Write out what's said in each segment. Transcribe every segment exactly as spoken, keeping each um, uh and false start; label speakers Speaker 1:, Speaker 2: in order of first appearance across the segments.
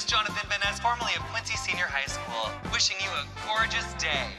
Speaker 1: Jonathan Benez, formerly of Quincy Senior High School, wishing you a gorgeous day.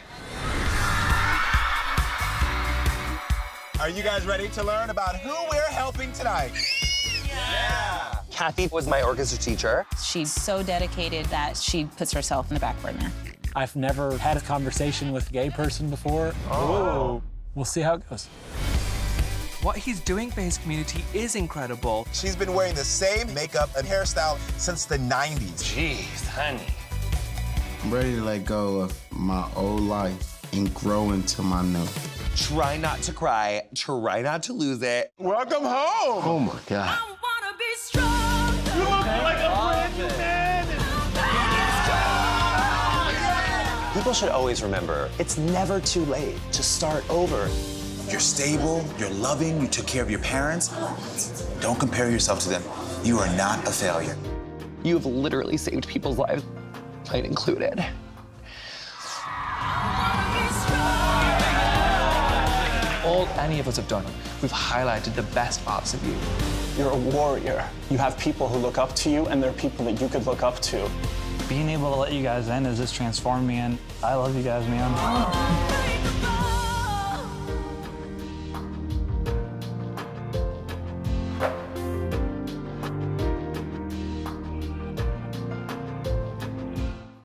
Speaker 2: Are you guys ready to learn about who we're helping tonight? Yeah! yeah.
Speaker 1: Kathy was my orchestra teacher.
Speaker 3: She's so dedicated that she puts herself in the back burner.
Speaker 4: I've never had a conversation with a gay person before.
Speaker 1: Oh.
Speaker 4: We'll see how it goes.
Speaker 5: What he's doing for his community is incredible.
Speaker 2: She's been wearing the same makeup and hairstyle since the nineties.
Speaker 1: Jeez, honey.
Speaker 6: I'm ready to let go of my old life and grow into my new.
Speaker 1: Try not to cry. Try not to lose it.
Speaker 2: Welcome home.
Speaker 6: Oh, my God.
Speaker 7: I wanna be strong.
Speaker 2: You look like a brand new man.
Speaker 1: People should always remember, it's never too late to start over.
Speaker 8: You're stable, you're loving, you took care of your parents. Don't compare yourself to them. You are not a failure.
Speaker 1: You have literally saved people's lives, mine included.
Speaker 5: All any of us have done, we've highlighted the best parts of you.
Speaker 9: You're a warrior. You have people who look up to you, and there are people that you could look up to.
Speaker 4: Being able to let you guys in has just transformed me, and I love you guys, man.